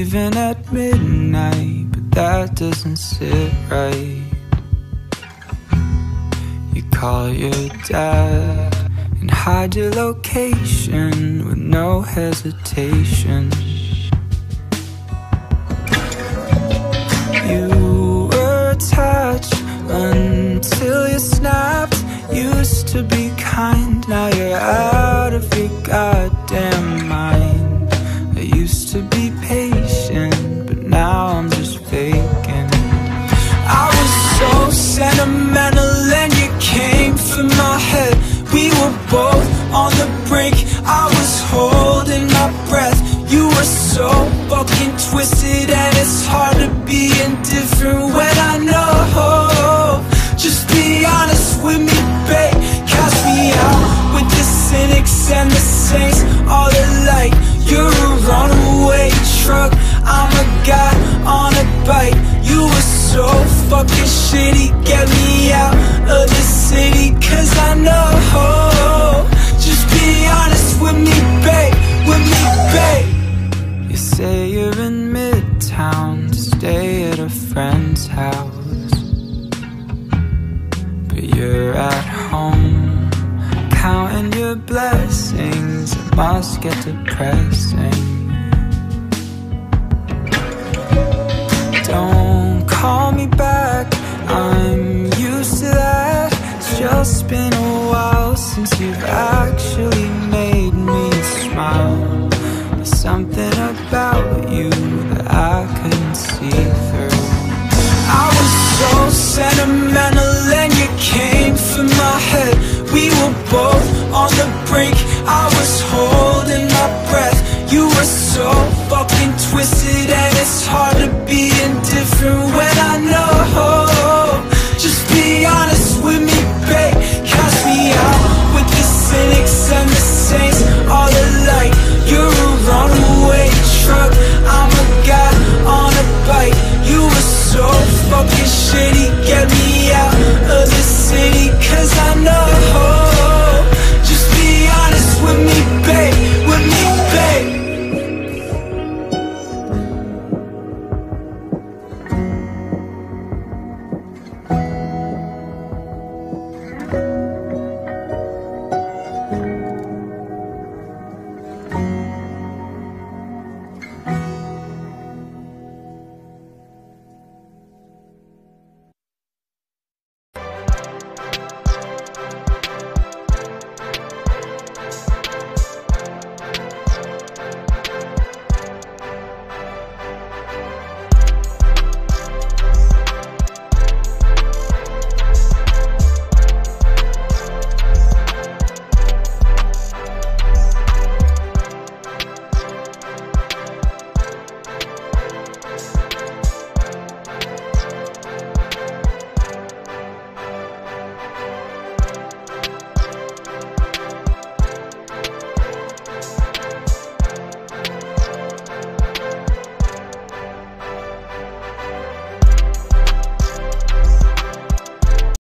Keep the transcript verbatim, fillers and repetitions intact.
leaving at midnight, but that doesn't sit right. You call your dad and hide your location with no hesitation. You were attached until you snapped. Used to be kind, now you're out of your goddamn mind. I used to be patient, but now I'm just faking. I was so sentimental and you came for my head. We were both on the brink, I was holding my breath. You were so fucking twisted and it's hard to be indifferent when I know. Just be honest with me, babe. Cast me out with the cynics and the saints, all alike. You're a runaway truck, I'm a guy on a bike. You were so fucking shitty, get me out of the city, cause I know. Just be honest with me, babe, with me, babe. You say you're in Midtown to stay at a friend's house, but you're at home counting your blessings. It must get depressing. Don't call me back, I'm used to that. It's just been a while since you've actually made me smile. There's something about you that I couldn't see through. I was so sentimental and you came for my head. We were both on the brink,